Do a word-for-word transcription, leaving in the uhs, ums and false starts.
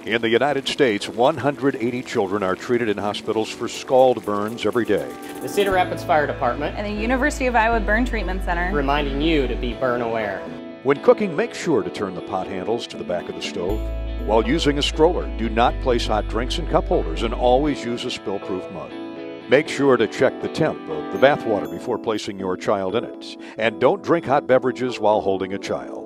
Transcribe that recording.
In the United States, one hundred eighty children are treated in hospitals for scald burns every day. The Cedar Rapids Fire Department and the University of Iowa Burn Treatment Center reminding you to be burn aware. When cooking, make sure to turn the pot handles to the back of the stove. While using a stroller, do not place hot drinks in cup holders and always use a spill-proof mug. Make sure to check the temp of the bath water before placing your child in it. And don't drink hot beverages while holding a child.